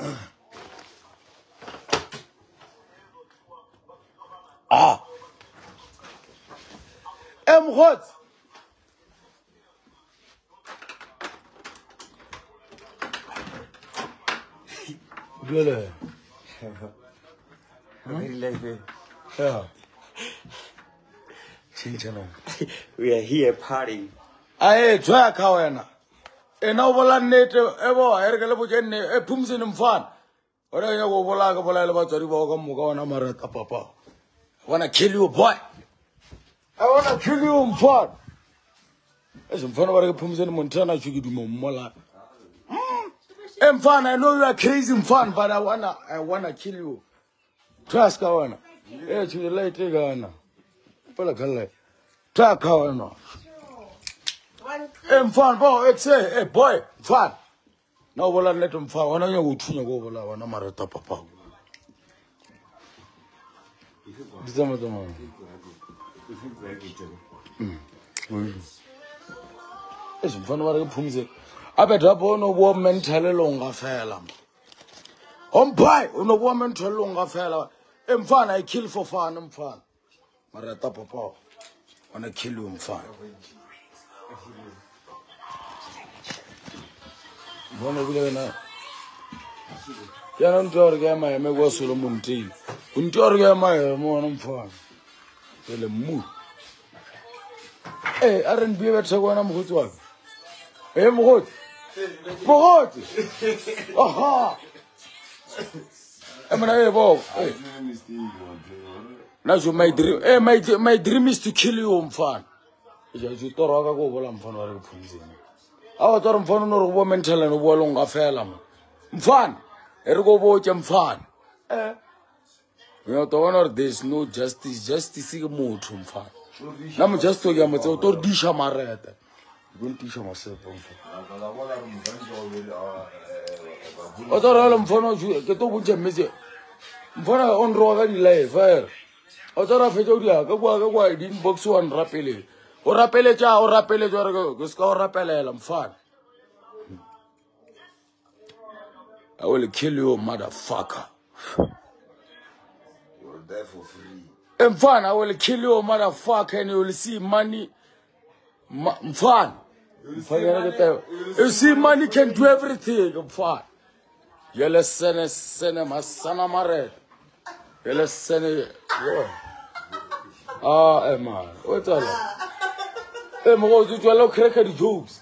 Ah. What? Really? Yeah. We are here partying. I try Kawena. And over native ever, a Phumzin Montana. Or I know about the river Papa. I want to kill you, boy. I want to kill you, Montana. As in front of a Phumzin Montana, you could do more. I'm fun. I know you are crazy fun, but I wanna kill you. Trust Kawana. Yeah, to the late Ghana. Try Kawana. I'm fun, boy. It's a boy, fun. No, well, I let him fun. When I know what you go over, I'm not a top of power. It's fun. What I Phumzin. I bet up on a woman tell a longer fella. On pie, on a woman tell a longer fella. I'm fun, I kill for fun, I'm fun. Marata Papa, when I kill you, I'm fun. One of you, Yanan Torga, my Mego Solomon tea. Untorga, my morning fun. Tell a moo. Hey, I didn't be able to go on a good one. I'm good. What? Aha! I'm an able. Now you my dream. My dream is to kill you, fun. You thought I go over and fun. I thought fun or woman telling a wall affair. Fun. Ergo watch and fun. You know, the honor there's no justice. Justice is a mood from fun. I'm just to you, to Disha Maretta. Don't teach myself. Other phone get over Jemmy. For on road delay, fire. Other Fedoria, go away, didn't box one rapidly. Or Rapeleja or Rapele, go score Rapele, I'm fine. I will kill you, motherfucker. You're there for free. I'm fine, I will kill you, motherfucker, and you will see money. Fun. You see, money can do everything. I'm fine. You'll send my son, I'm married. You'll send it. Ah, Emma, what's all that? Emma, what did you look at the jokes?